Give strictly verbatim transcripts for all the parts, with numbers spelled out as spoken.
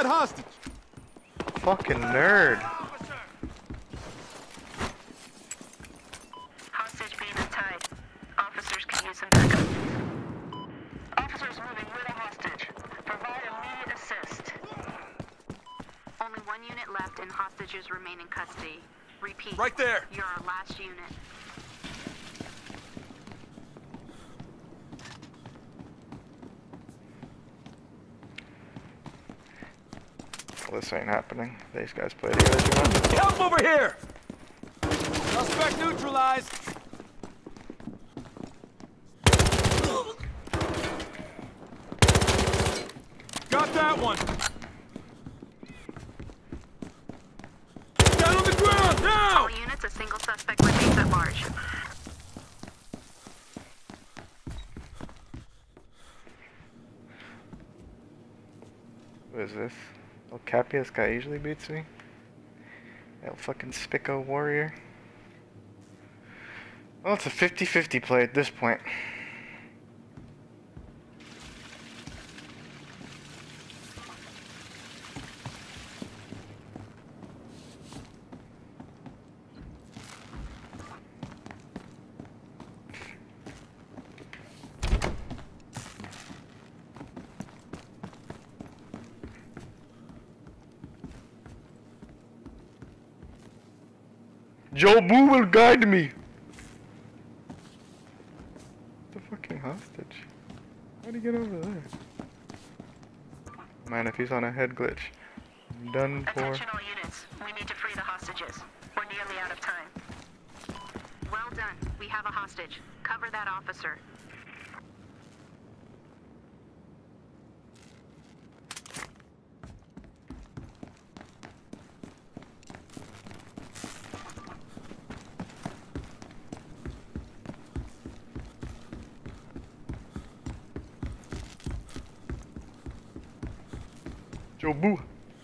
hostage. Fucking nerd. Hostage being untied. Officers can use some backup. Officers moving with a hostage. Provide immediate assist. Only one unit left and hostages remain in custody. Repeat. Right there. You're our last unit. Well, this ain't happening. These guys play together too much. Help over here! Suspect neutralized. Got that one. Down on the ground, now! All units, a single suspect remains at large. What is this? El Cappy, this guy usually beats me. El fucking Spicko Warrior. Well, it's a fifty fifty play at this point. Joe Boo will guide me. The fucking hostage. How'd he get over there? Man, if he's on a head glitch, I'm done for. Attention all units. We need to free the hostages. We're nearly out of time. Well done. We have a hostage. Cover that officer. Joe Boo.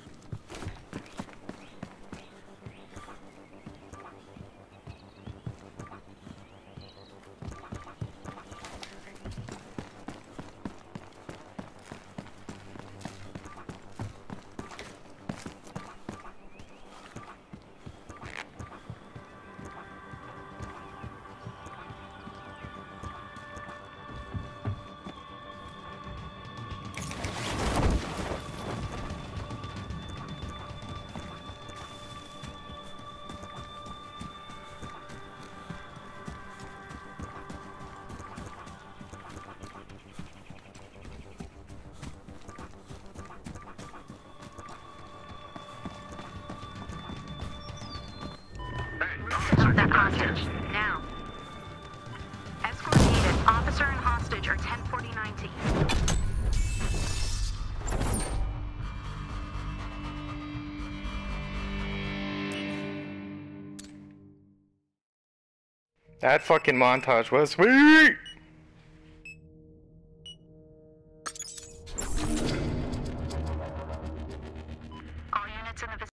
Of that hostage. Now. Escort needed. Officer and hostage are ten forty-nine T. That fucking montage was sweet!